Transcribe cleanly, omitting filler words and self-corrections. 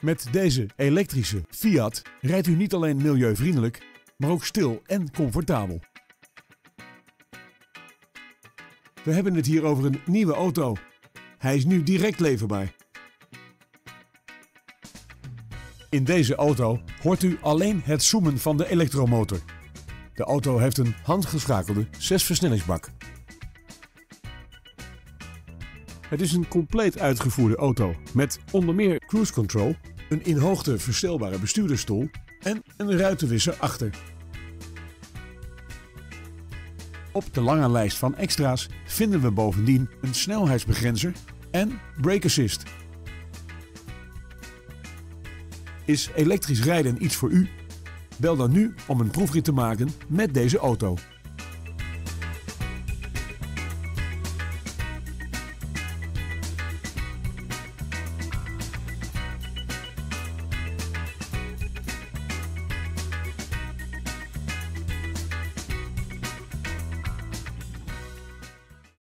Met deze elektrische Fiat rijdt u niet alleen milieuvriendelijk, maar ook stil en comfortabel. We hebben het hier over een nieuwe auto. Hij is nu direct leverbaar. In deze auto hoort u alleen het zoemen van de elektromotor. De auto heeft een handgeschakelde 6-versnellingsbak. Het is een compleet uitgevoerde auto met onder meer cruise control, een in hoogte verstelbare bestuurdersstoel en een ruitenwisser achter. Op de lange lijst van extra's vinden we bovendien een snelheidsbegrenzer en brake assist. Is elektrisch rijden iets voor u? Bel dan nu om een proefrit te maken met deze auto.